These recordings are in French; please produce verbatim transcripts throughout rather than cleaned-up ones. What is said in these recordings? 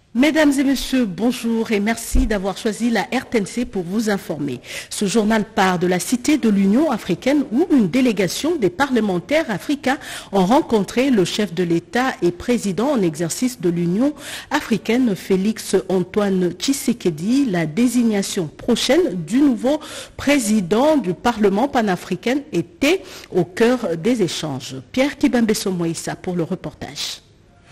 Mesdames et messieurs, bonjour et merci d'avoir choisi la R T N C pour vous informer. Ce journal part de la cité de l'Union africaine où une délégation des parlementaires africains ont rencontré le chef de l'État et président en exercice de l'Union africaine, Félix Antoine Tshisekedi. La désignation prochaine du nouveau président du Parlement panafricain était au cœur des échanges. Pierre Kibambeso-Moïsa pour le reportage.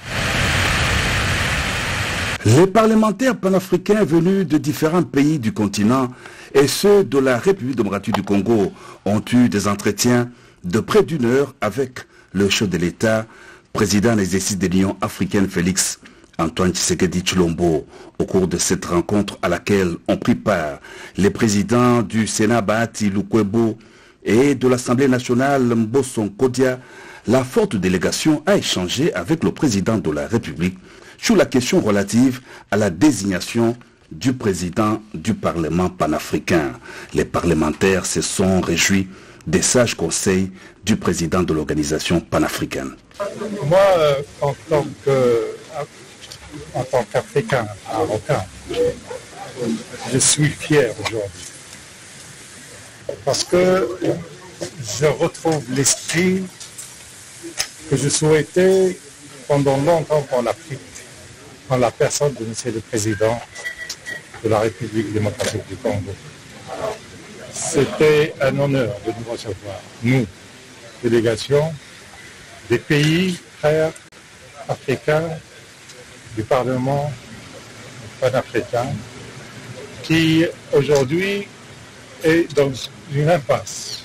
Les parlementaires panafricains venus de différents pays du continent et ceux de la République démocratique du Congo ont eu des entretiens de près d'une heure avec le chef de l'État, président en exercice de l'Union africaine Félix Antoine Tshisekedi Tshilombo. Au cours de cette rencontre à laquelle ont pris part les présidents du Sénat Bahati Lukwebo et de l'Assemblée nationale Mbosso Kodia, la forte délégation a échangé avec le président de la République sur la question relative à la désignation du président du Parlement panafricain. Les parlementaires se sont réjouis des sages conseils du président de l'organisation panafricaine. Moi, euh, en tant que, en tant qu'Africain, marocain, je suis fier aujourd'hui. Parce que je retrouve l'esprit que je souhaitais pendant longtemps pour l'Afrique, en la personne de Monsieur le Président de la République démocratique du Congo. C'était un honneur de nous recevoir, nous, délégation des pays frères africains du Parlement panafricain, qui aujourd'hui est dans une impasse.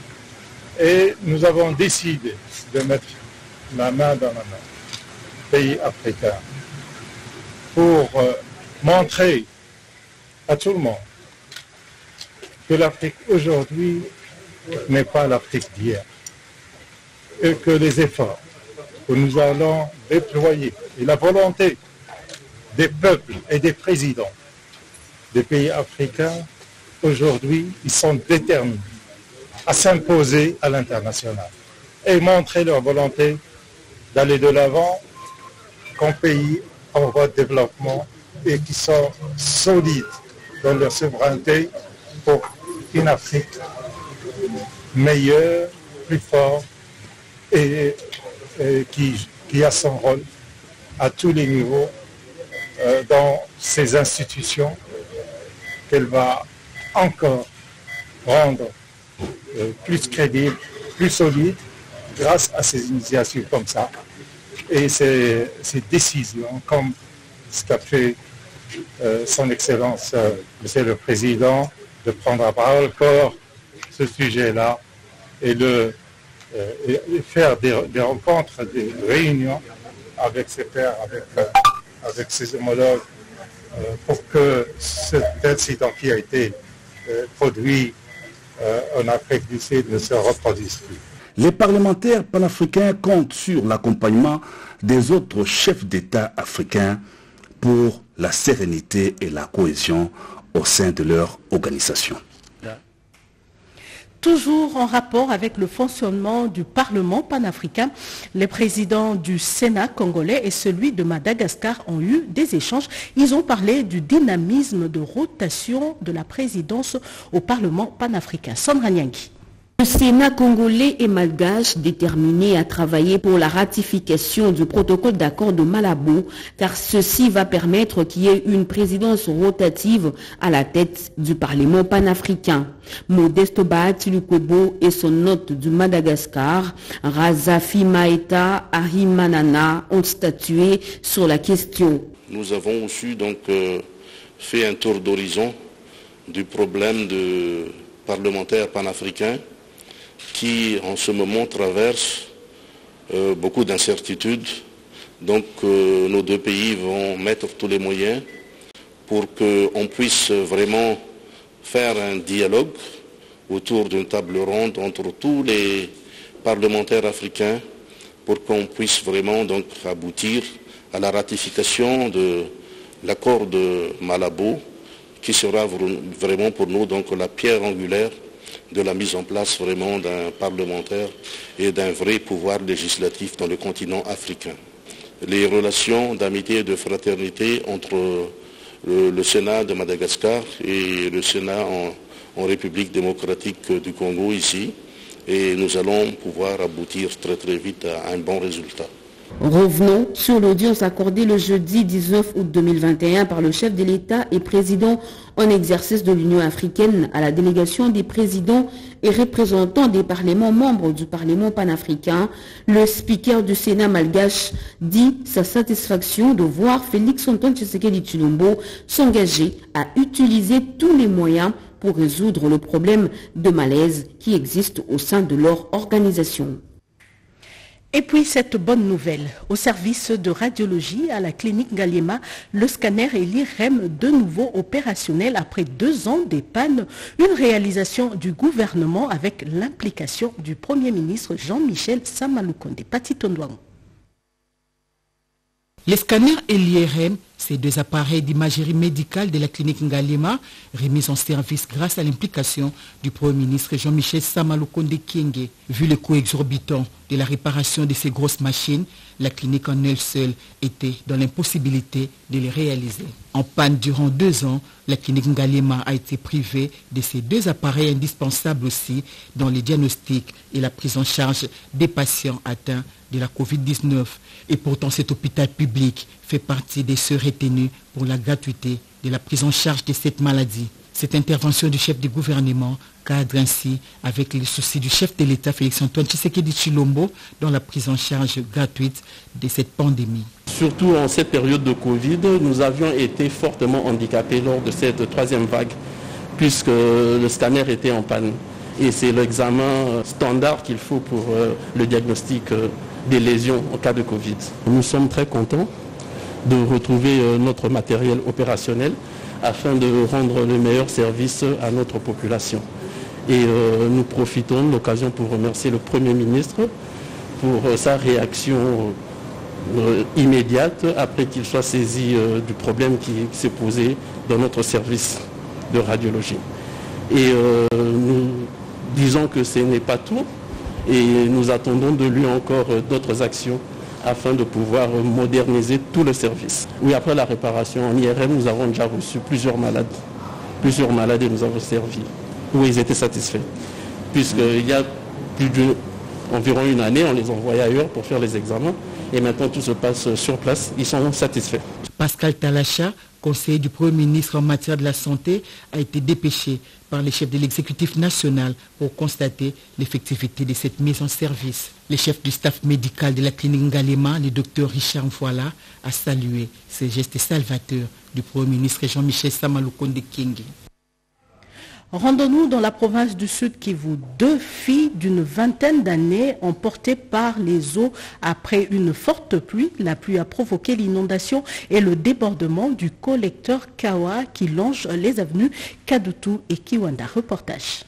Et nous avons décidé de mettre la main dans la main, pays africains, pour euh, montrer à tout le monde que l'Afrique aujourd'hui n'est pas l'Afrique d'hier et que les efforts que nous allons déployer et la volonté des peuples et des présidents des pays africains, aujourd'hui, ils sont déterminés à s'imposer à l'international et montrer leur volonté d'aller de l'avant comme pays en voie de développement et qui sont solides dans leur souveraineté pour une Afrique meilleure, plus forte et, et qui, qui a son rôle à tous les niveaux euh, dans ces institutions qu'elle va encore rendre euh, plus crédibles, plus solides grâce à ces initiatives comme ça. Et ces, ces décisions, comme ce qu'a fait euh, son Excellence, euh, Monsieur le Président, de prendre à bras le corps ce sujet-là et de euh, et faire des, des rencontres, des réunions avec ses pairs, avec, euh, avec ses homologues, euh, pour que cet incident qui a été euh, produit euh, en Afrique du Sud ne se reproduise plus. Les parlementaires panafricains comptent sur l'accompagnement des autres chefs d'État africains pour la sérénité et la cohésion au sein de leur organisation. Toujours en rapport avec le fonctionnement du Parlement panafricain, les présidents du Sénat congolais et celui de Madagascar ont eu des échanges. Ils ont parlé du dynamisme de rotation de la présidence au Parlement panafricain. Sandra Nyangui. Le Sénat congolais et malgache déterminé à travailler pour la ratification du protocole d'accord de Malabo, car ceci va permettre qu'il y ait une présidence rotative à la tête du Parlement panafricain. Modeste Bahati Lukwebo et son hôte du Madagascar, Razafi Maeta Arimanana, ont statué sur la question. Nous avons aussi donc euh, fait un tour d'horizon du problème de parlementaires panafricains qui en ce moment traverse euh, beaucoup d'incertitudes. Donc euh, nos deux pays vont mettre tous les moyens pour qu'on puisse vraiment faire un dialogue autour d'une table ronde entre tous les parlementaires africains pour qu'on puisse vraiment donc aboutir à la ratification de l'accord de Malabo qui sera vraiment pour nous donc la pierre angulaire de la mise en place vraiment d'un parlementaire et d'un vrai pouvoir législatif dans le continent africain. les relations d'amitié et de fraternité entre le, le Sénat de Madagascar et le Sénat en, en République démocratique du Congo ici. Et nous allons pouvoir aboutir très très vite à un bon résultat. Revenons sur l'audience accordée le jeudi dix-neuf août deux mille vingt et un par le chef de l'État et président en exercice de l'Union africaine à la délégation des présidents et représentants des parlements membres du Parlement panafricain. Le speaker du Sénat malgache dit sa satisfaction de voir Félix Antoine Tshisekedi Tshilombo s'engager à utiliser tous les moyens pour résoudre le problème de malaise qui existe au sein de leur organisation. Et puis cette bonne nouvelle, au service de radiologie à la clinique Ngaliema, le scanner et l'I R E M de nouveau opérationnel après deux ans des pannes, une réalisation du gouvernement avec l'implication du Premier ministre Jean-Michel Samaloukonde. Pati Tondouang. Les scanners et l'I R M, ces deux appareils d'imagerie médicale de la clinique Ngaliema, remis en service grâce à l'implication du Premier ministre Jean-Michel Samaloukonde Kyenge. Vu le coût exorbitant de la réparation de ces grosses machines, la clinique en elle seule était dans l'impossibilité de les réaliser. En panne durant deux ans, la clinique Ngaliema a été privée de ces deux appareils indispensables aussi dans les diagnostics et la prise en charge des patients atteints de la covid dix-neuf. Et pourtant, cet hôpital public fait partie des ceux retenus pour la gratuité de la prise en charge de cette maladie. Cette intervention du chef du gouvernement cadre ainsi avec les soucis du chef de l'État Félix Antoine Tshisekedi Tshilombo dans la prise en charge gratuite de cette pandémie. Surtout en cette période de Covid, nous avions été fortement handicapés lors de cette troisième vague puisque le scanner était en panne. Et c'est l'examen standard qu'il faut pour le diagnostic des lésions en cas de Covid. Nous sommes très contents de retrouver notre matériel opérationnel afin de rendre le meilleur service à notre population. Et euh, nous profitons de l'occasion pour remercier le Premier ministre pour euh, sa réaction euh, immédiate après qu'il soit saisi euh, du problème qui, qui s'est posé dans notre service de radiologie. Et euh, nous disons que ce n'est pas tout et nous attendons de lui encore euh, d'autres actions afin de pouvoir moderniser tout le service. Oui, après la réparation en I R M, nous avons déjà reçu plusieurs malades. Plusieurs malades et nous avons servi. Oui, ils étaient satisfaits. Puisqu'il y a plus d'environ une année, on les envoyait ailleurs pour faire les examens. Et maintenant, tout se passe sur place. Ils sont satisfaits. Pascal Talacha, conseiller du Premier ministre en matière de la santé, a été dépêché par les chefs de l'exécutif national pour constater l'effectivité de cette mise en service. Le chef du staff médical de la clinique Ngaliema, le docteur Richard Mfouala, a salué ces gestes salvateurs du Premier ministre Jean-Michel Samaloukonde Kyenge. Rendons-nous dans la province du Sud Kivu. Deux filles d'une vingtaine d'années emportées par les eaux après une forte pluie. La pluie a provoqué l'inondation et le débordement du collecteur Kawa qui longe les avenues Kadutu et Kiwanda. Reportage.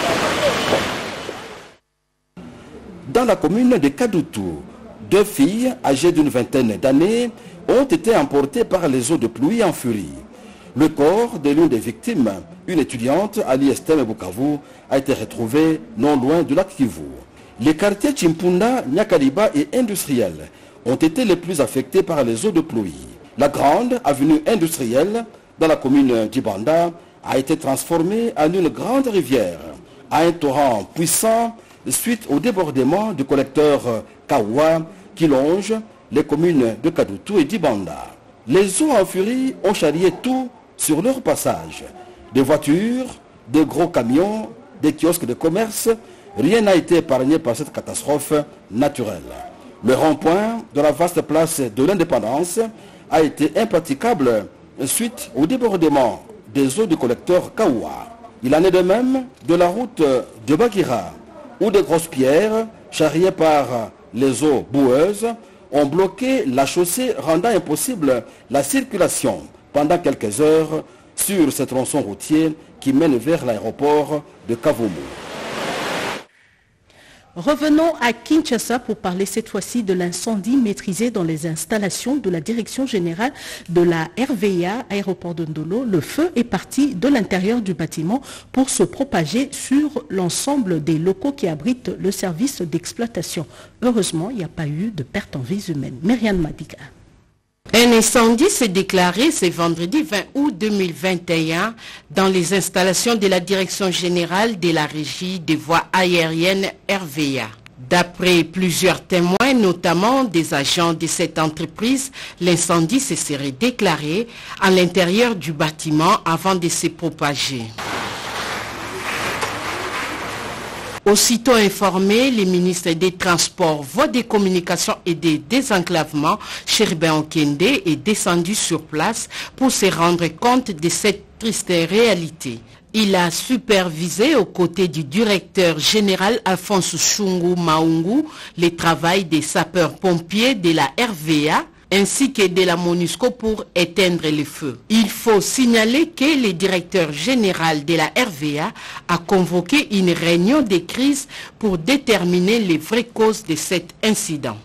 Dans la commune de Kadutu, deux filles âgées d'une vingtaine d'années ont été emportées par les eaux de pluie en furie. Le corps de l'une des victimes, une étudiante à l'I S T M Bukavu, a été retrouvé non loin du lac Kivu. Les quartiers Chimpunda, Nyakaliba et Industriel ont été les plus affectés par les eaux de pluie. La grande avenue industrielle dans la commune d'Ibanda a été transformée en une grande rivière, à un torrent puissant suite au débordement du collecteur Kawa qui longe les communes de Kadutu et d'Ibanda. Les eaux en furie ont charrié tout sur leur passage. Des voitures, des gros camions, des kiosques de commerce, rien n'a été épargné par cette catastrophe naturelle. Le rond-point de la vaste place de l'Indépendance a été impraticable suite au débordement des eaux du collecteur Kawa. Il en est de même de la route de Bagira, où de grosses pierres, charriées par les eaux boueuses, ont bloqué la chaussée, rendant impossible la circulation pendant quelques heures sur ce tronçon routier qui mène vers l'aéroport de Kavumu. Revenons à Kinshasa pour parler cette fois-ci de l'incendie maîtrisé dans les installations de la Direction générale de la R V A, aéroport de Ndolo. Le feu est parti de l'intérieur du bâtiment pour se propager sur l'ensemble des locaux qui abritent le service d'exploitation. Heureusement, il n'y a pas eu de perte en vies humaines. Myriam Madiga. Un incendie s'est déclaré ce vendredi vingt août deux mille vingt et un dans les installations de la Direction générale de la Régie des voies aériennes R V A. D'après plusieurs témoins, notamment des agents de cette entreprise, l'incendie se serait déclaré à l'intérieur du bâtiment avant de se propager. Aussitôt informé, le ministre des Transports, Voies des Communications et des Désenclavements, Cherubin Okende, est descendu sur place pour se rendre compte de cette triste réalité. Il a supervisé aux côtés du directeur général Alphonse Chungu Maungu le travail des sapeurs-pompiers de la R V A ainsi que de la MONUSCO pour éteindre les feux. Il faut signaler que le directeur général de la R V A a convoqué une réunion de crise pour déterminer les vraies causes de cet incident.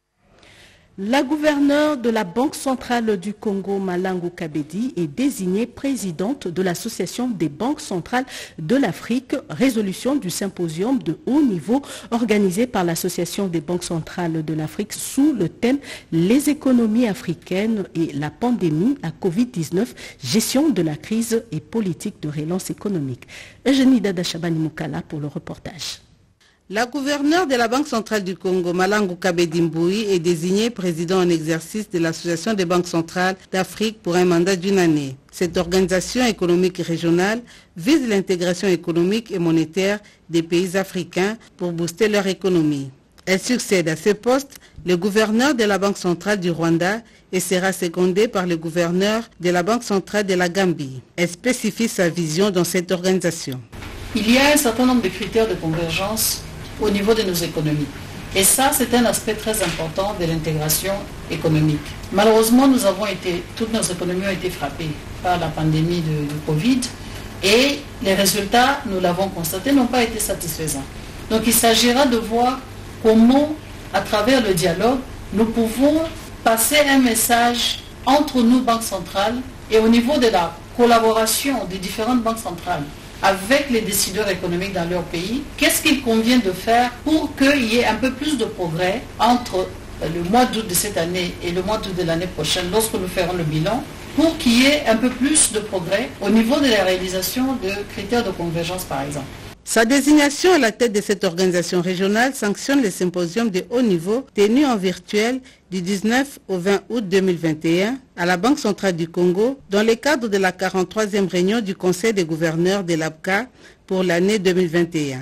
La gouverneure de la Banque centrale du Congo, Malangu Kabedi, est désignée présidente de l'Association des banques centrales de l'Afrique, résolution du symposium de haut niveau organisé par l'Association des banques centrales de l'Afrique sous le thème « Les économies africaines et la pandémie à Covid dix-neuf, gestion de la crise et politique de relance économique ». Eugénie Dada Chabani Moukala pour le reportage. La gouverneure de la Banque centrale du Congo, Malangu Kabedi Mboui, est désignée président en exercice de l'Association des banques centrales d'Afrique pour un mandat d'une année. Cette organisation économique régionale vise l'intégration économique et monétaire des pays africains pour booster leur économie. Elle succède à ce poste le gouverneur de la Banque centrale du Rwanda et sera secondée par le gouverneur de la Banque centrale de la Gambie. Elle spécifie sa vision dans cette organisation. Il y a un certain nombre de critères de convergence au niveau de nos économies. Et ça, c'est un aspect très important de l'intégration économique. Malheureusement, nous avons été, toutes nos économies ont été frappées par la pandémie de, de Covid et les résultats, nous l'avons constaté, n'ont pas été satisfaisants. Donc il s'agira de voir comment, à travers le dialogue, nous pouvons passer un message entre nous, banques centrales, et au niveau de la collaboration des différentes banques centrales avec les décideurs économiques dans leur pays, qu'est-ce qu'il convient de faire pour qu'il y ait un peu plus de progrès entre le mois d'août de cette année et le mois d'août de l'année prochaine, lorsque nous ferons le bilan, pour qu'il y ait un peu plus de progrès au niveau de la réalisation de critères de convergence, par exemple. Sa désignation à la tête de cette organisation régionale sanctionne le symposium de haut niveau tenu en virtuel du dix-neuf au vingt août deux mille vingt et un à la Banque centrale du Congo dans le cadre de la quarante-troisième réunion du Conseil des gouverneurs de l'A B C A pour l'année deux mille vingt et un.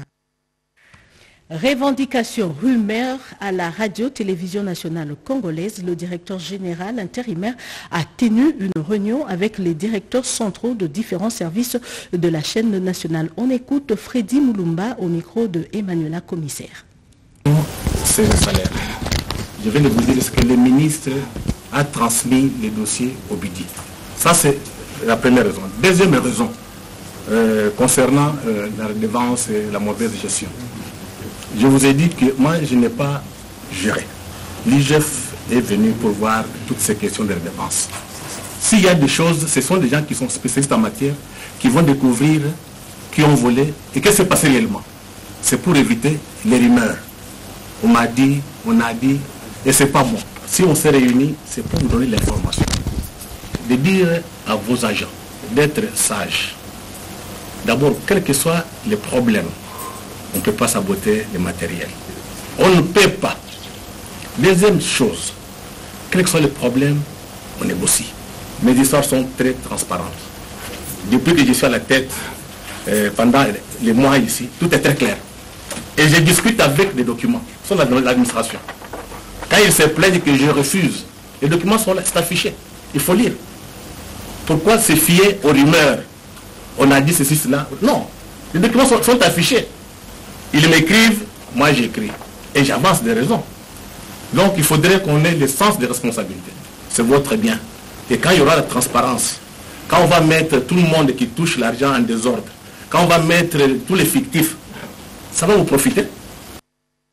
Revendication rumeur à la radio-télévision nationale congolaise. Le directeur général intérimaire a tenu une réunion avec les directeurs centraux de différents services de la chaîne nationale. On écoute Freddy Moulumba au micro de Emmanuela Commissaire. C'est le salaire. Je viens de vous dire ce que le ministre a transmis les dossiers au B I D I. Ça, c'est la première raison. Deuxième raison, euh, concernant euh, la redevance et la mauvaise gestion. Je vous ai dit que moi, je n'ai pas géré. L'I G F est venu pour voir toutes ces questions de redevance. S'il y a des choses, ce sont des gens qui sont spécialistes en matière, qui vont découvrir, qui ont volé, et qu'est-ce qui s'est passé réellement. C'est pour éviter les rumeurs. On m'a dit, on a dit, et c'est pas bon. Si on s'est réunis, c'est pour vous donner l'information. De dire à vos agents d'être sages. D'abord, quels que soient les problèmes, on ne peut pas saboter le matériel. On ne peut pas. Deuxième chose, quels que soient les problèmes, on négocie. Mes histoires sont très transparentes. Depuis que je suis à la tête, euh, pendant les mois ici, tout est très clair. Et je discute avec des documents, qui sont dans l'administration. Quand ils se plaignent que je refuse, les documents sont là, c'est affiché. Il faut lire. Pourquoi se fier aux rumeurs? On a dit ceci, cela. Non. Les documents sont, sont affichés. Ils m'écrivent, moi j'écris. Et j'avance des raisons. Donc il faudrait qu'on ait le sens des responsabilités. C'est votre bien. Et quand il y aura la transparence, quand on va mettre tout le monde qui touche l'argent en désordre, quand on va mettre tous les fictifs, ça va vous profiter.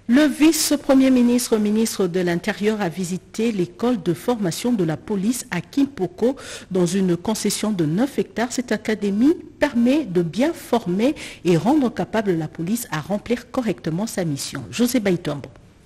Le vice-premier ministre, ministre de l'Intérieur, a visité l'école de formation de la police à Kimpoko dans une concession de neuf hectares. Cette académie permet de bien former et rendre capable la police à remplir correctement sa mission. José Baïtombo.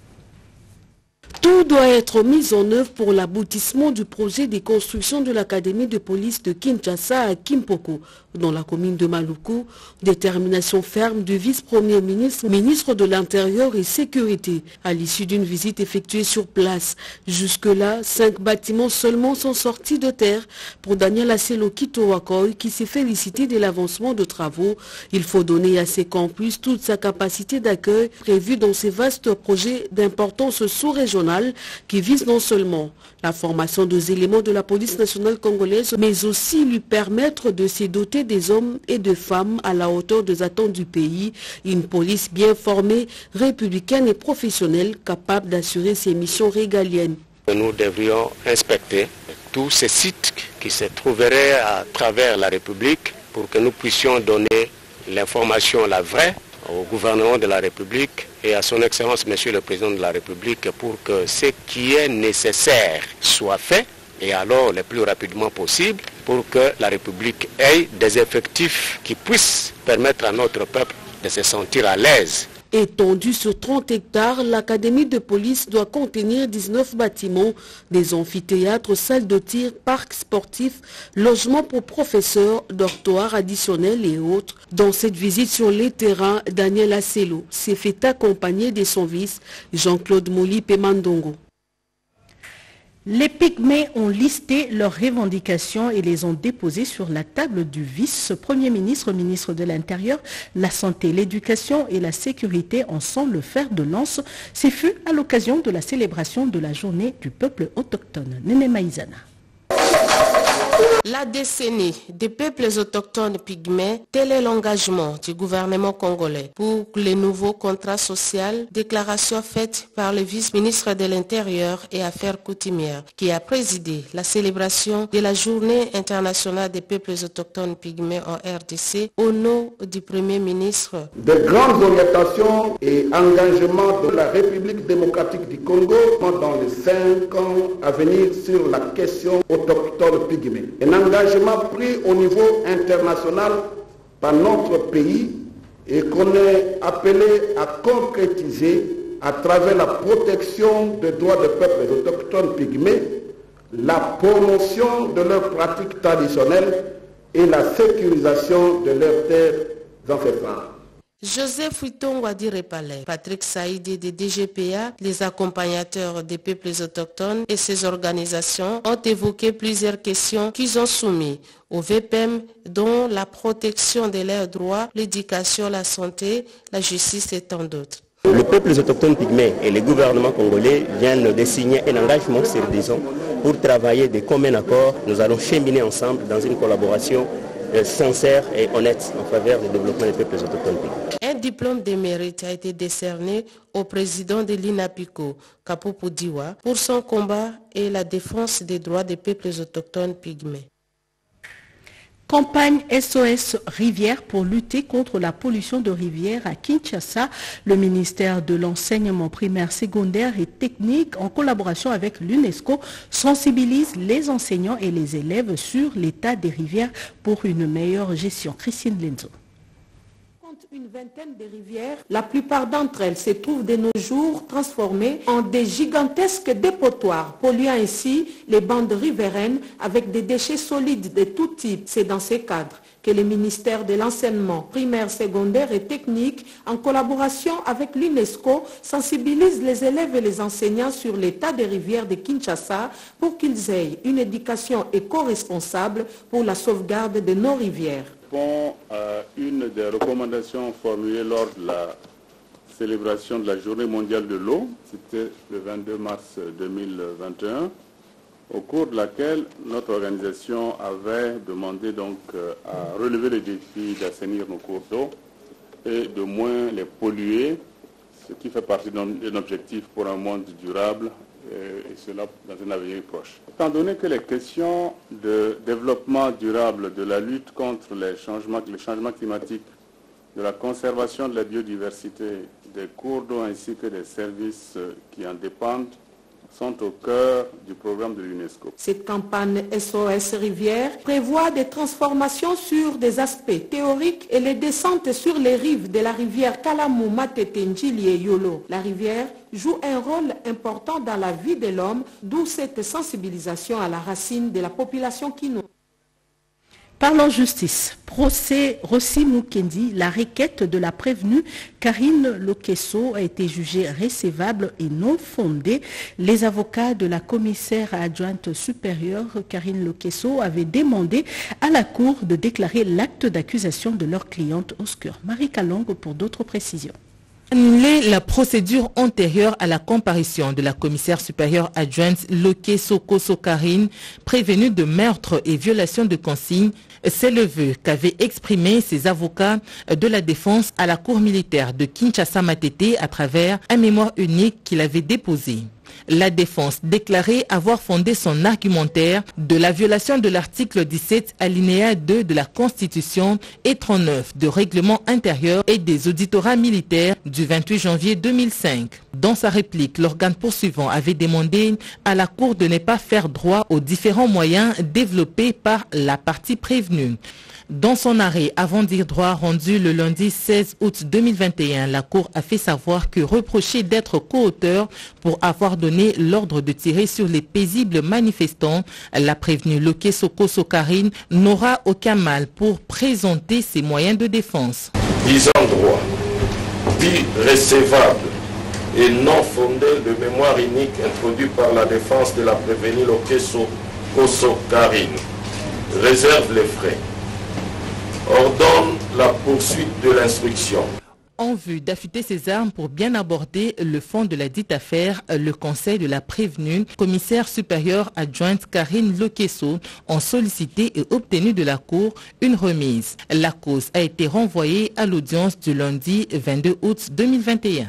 Tout doit être mis en œuvre pour l'aboutissement du projet de construction de l'académie de police de Kinshasa à Kimpoko, dans la commune de Maluku. Détermination ferme du vice-premier ministre, ministre de l'Intérieur et Sécurité, à l'issue d'une visite effectuée sur place. Jusque-là, cinq bâtiments seulement sont sortis de terre. Pour Daniel Asselo Kitowakoy, qui s'est félicité de l'avancement de travaux, il faut donner à ces campus toute sa capacité d'accueil prévue dans ces vastes projets d'importance sous-régionale qui visent non seulement la formation des éléments de la police nationale congolaise, mais aussi lui permettre de se doter des hommes et des femmes à la hauteur des attentes du pays, une police bien formée, républicaine et professionnelle, capable d'assurer ses missions régaliennes. Nous devrions inspecter tous ces sites qui se trouveraient à travers la République pour que nous puissions donner l'information la vraie au gouvernement de la République et à son Excellence Monsieur le Président de la République pour que ce qui est nécessaire soit fait, et alors le plus rapidement possible, pour que la République ait des effectifs qui puissent permettre à notre peuple de se sentir à l'aise. Étendue sur trente hectares, l'académie de police doit contenir dix-neuf bâtiments, des amphithéâtres, salles de tir, parcs sportifs, logements pour professeurs, dortoirs additionnels et autres. Dans cette visite sur les terrains, Daniel Asselo s'est fait accompagner de son vice, Jean-Claude Moli Pemandongo. Les Pygmées ont listé leurs revendications et les ont déposées sur la table du vice-premier ministre, ministre de l'Intérieur. La santé, l'éducation et la sécurité en sont le fer de lance. Ce fut à l'occasion de la célébration de la journée du peuple autochtone. Néné Maïzana. La décennie des peuples autochtones pygmées, tel est l'engagement du gouvernement congolais pour les nouveaux contrats sociaux, déclaration faite par le vice-ministre de l'Intérieur et Affaires coutumières qui a présidé la célébration de la journée internationale des peuples autochtones pygmées en R D C au nom du Premier ministre. De grandes orientations et engagements de la République démocratique du Congo pendant les cinq ans à venir sur la question autochtone pygmée. Un engagement pris au niveau international par notre pays et qu'on est appelé à concrétiser à travers la protection des droits des peuples autochtones pygmées, la promotion de leurs pratiques traditionnelles et la sécurisation de leurs terres ancestrales. Joseph Huitongwadi Repalais, Patrick Saïdi de D G P A, les accompagnateurs des peuples autochtones et ses organisations ont évoqué plusieurs questions qu'ils ont soumises au V P M, dont la protection de leurs droits, l'éducation, la santé, la justice et tant d'autres. Le peuple autochtone pygmée et le gouvernement congolais viennent de signer un engagement sur dix ans pour travailler de commun accord. Nous allons cheminer ensemble dans une collaboration sincère et honnête en faveur du développement des peuples autochtones pygmées. Un diplôme de mérite a été décerné au président de l'INAPICO, Kapopo Diwa, pour son combat et la défense des droits des peuples autochtones pygmées. Campagne S O S Rivière pour lutter contre la pollution de rivière à Kinshasa. Le ministère de l'enseignement primaire, secondaire et technique, en collaboration avec l'UNESCO, sensibilise les enseignants et les élèves sur l'état des rivières pour une meilleure gestion. Christine Lenzo. Une vingtaine de rivières, la plupart d'entre elles se trouvent de nos jours transformées en des gigantesques dépotoirs, polluant ainsi les bandes riveraines avec des déchets solides de tout type. C'est dans ces cadres que le ministère de l'enseignement primaire, secondaire et technique, en collaboration avec l'UNESCO, sensibilise les élèves et les enseignants sur l'état des rivières de Kinshasa pour qu'ils aient une éducation éco-responsable pour la sauvegarde de nos rivières. Euh, une des recommandations formulées lors de la célébration de la Journée mondiale de l'eau, c'était le vingt-deux mars deux mille vingt et un, au cours de laquelle notre organisation avait demandé donc euh, à relever le défi d'assainir nos cours d'eau et de moins les polluer, ce qui fait partie d'un objectif pour un monde durable, et cela dans un avenir proche. Étant donné que les questions de développement durable, de la lutte contre les changements, les changements climatiques, de la conservation de la biodiversité, des cours d'eau ainsi que des services qui en dépendent sont au cœur du programme de l'UNESCO. Cette campagne S O S Rivière prévoit des transformations sur des aspects théoriques et les descentes sur les rives de la rivière Kalamou, Matete, Njili et Yolo. La rivière joue un rôle important dans la vie de l'homme, d'où cette sensibilisation à la racine de la population kino. Parlons justice. Procès Rossi Mukendi, la requête de la prévenue Karine Lokesso a été jugée recevable et non fondée. Les avocats de la commissaire adjointe supérieure Karine Lokesso avaient demandé à la Cour de déclarer l'acte d'accusation de leur cliente Oscar. Marie Kalong pour d'autres précisions. Annuler la procédure antérieure à la comparution de la commissaire supérieure adjointe Lokesso Kosso Karine, prévenue de meurtre et violation de consignes, c'est le vœu qu'avaient exprimé ses avocats de la défense à la cour militaire de Kinshasa-Matete à travers un mémoire unique qu'il avait déposé. La défense déclarait avoir fondé son argumentaire de la violation de l'article dix-sept alinéa deux de la Constitution et trente-neuf de règlement intérieur et des auditorat militaires du vingt-huit janvier deux mille cinq. Dans sa réplique, l'organe poursuivant avait demandé à la Cour de ne pas faire droit aux différents moyens développés par la partie prévenue. Dans son arrêt avant dire droit rendu le lundi seize août deux mille vingt et un, la Cour a fait savoir que reproché d'être co-auteur pour avoir donné l'ordre de tirer sur les paisibles manifestants, la prévenue Lokesso Kosso Karine n'aura aucun mal pour présenter ses moyens de défense. Disant droit, dit recevable et non fondé, le mémoire unique introduit par la défense de la prévenue Lokesso Kosso Karine réserve les frais. Ordonne la poursuite de l'instruction. En vue d'affûter ses armes pour bien aborder le fond de la dite affaire, le conseil de la prévenue, commissaire supérieure adjointe Karine Lokesso, ont sollicité et obtenu de la Cour une remise. La cause a été renvoyée à l'audience du lundi vingt-deux août deux mille vingt et un.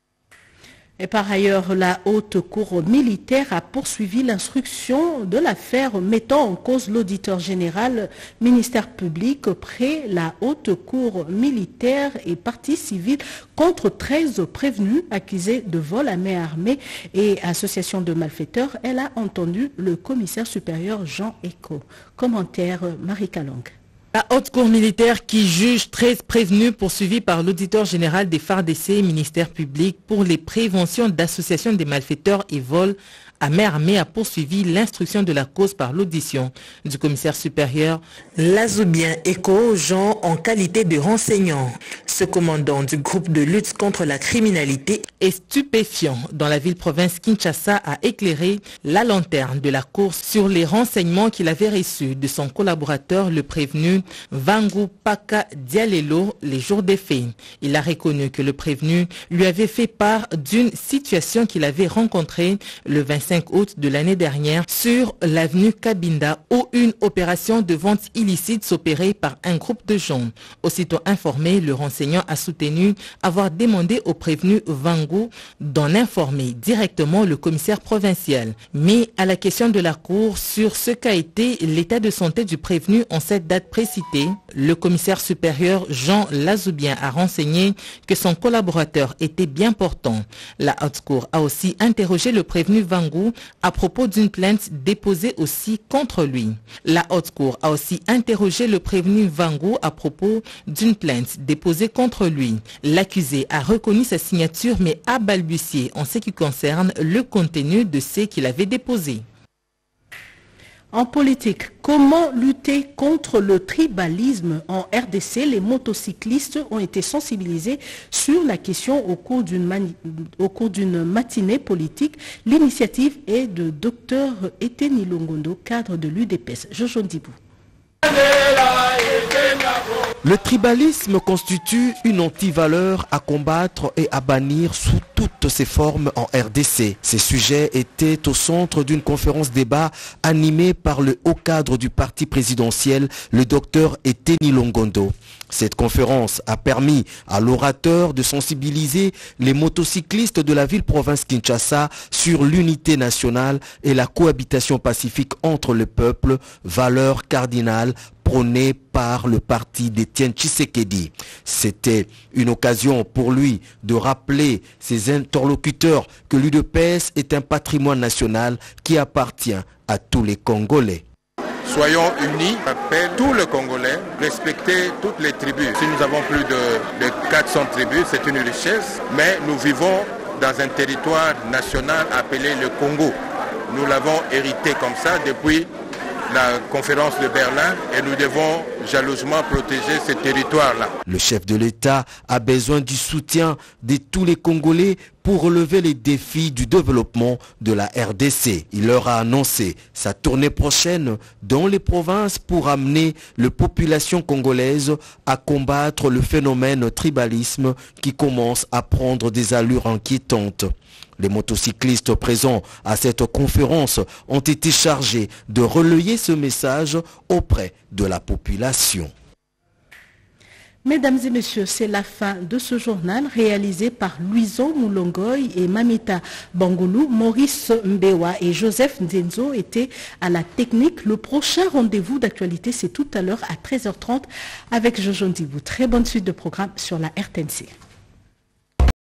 Et par ailleurs, la Haute Cour militaire a poursuivi l'instruction de l'affaire mettant en cause l'auditeur général, ministère public, près la Haute Cour militaire et partie civile contre treize prévenus accusés de vol à main armée et association de malfaiteurs. Elle a entendu le commissaire supérieur Jean Eco. Commentaire Marie Kalong. La Haute Cour militaire qui juge treize prévenus poursuivis par l'auditeur général des F A R D C, ministère public, pour les préventions d'associations des malfaiteurs et vols à main armée a poursuivi l'instruction de la cause par l'audition du commissaire supérieur Lazoubien Eco Jean en qualité de renseignant. Ce commandant du groupe de lutte contre la criminalité et stupéfiant dans la ville-province Kinshasa a éclairé la lanterne de la cour sur les renseignements qu'il avait reçus de son collaborateur le prévenu Vangu Paka Dialelo les jours des faits. Il a reconnu que le prévenu lui avait fait part d'une situation qu'il avait rencontrée le vingt-cinq août de l'année dernière sur l'avenue Kabinda où une opération de vente illicite s'opérait par un groupe de gens. Aussitôt informé, le renseignant a soutenu avoir demandé au prévenu Vangu d'en informer directement le commissaire provincial. Mais à la question de la Cour sur ce qu'a été l'état de santé du prévenu en cette date précitée, le commissaire supérieur Jean Lazoubien a renseigné que son collaborateur était bien portant. La Haute Cour a aussi interrogé le prévenu Vangu à propos d'une plainte déposée aussi contre lui. La Haute Cour a aussi interrogé le prévenu Vangu à propos d'une plainte déposée contre lui. L'accusé a reconnu sa signature mais a balbutié en ce qui concerne le contenu de ce qu'il avait déposé. En politique, comment lutter contre le tribalisme en R D C? Les motocyclistes ont été sensibilisés sur la question au cours d'une au cours d'une matinée politique. L'initiative est de Dr Eteni Longondo, cadre de l'U D P S. Jojo Ndibou. Le tribalisme constitue une antivaleur à combattre et à bannir sous toutes ses formes en R D C. Ces sujets étaient au centre d'une conférence débat animée par le haut cadre du parti présidentiel, le docteur Eteni Longondo. Cette conférence a permis à l'orateur de sensibiliser les motocyclistes de la ville-province Kinshasa sur l'unité nationale et la cohabitation pacifique entre le peuple, valeur cardinale prônée par le parti d'Étienne Tshisekedi. C'était une occasion pour lui de rappeler ses interlocuteurs que l'U D P S est un patrimoine national qui appartient à tous les Congolais. Soyons unis, appelle tous les Congolais, respecter toutes les tribus. Si nous avons plus de, de quatre cents tribus, c'est une richesse, mais nous vivons dans un territoire national appelé le Congo. Nous l'avons hérité comme ça depuis la conférence de Berlin et nous devons jalousement protéger ce territoire-là. Le chef de l'État a besoin du soutien de tous les Congolais pour relever les défis du développement de la R D C. Il leur a annoncé sa tournée prochaine dans les provinces pour amener la population congolaise à combattre le phénomène tribalisme qui commence à prendre des allures inquiétantes. Les motocyclistes présents à cette conférence ont été chargés de relayer ce message auprès de la population. Mesdames et messieurs, c'est la fin de ce journal réalisé par Louison Moulongoy et Mamita Bangoulou. Maurice Mbewa et Joseph Nzenzo étaient à la technique. Le prochain rendez-vous d'actualité, c'est tout à l'heure à treize heures trente avec Jojo Ndibou. Très bonne suite de programme sur la R T N C.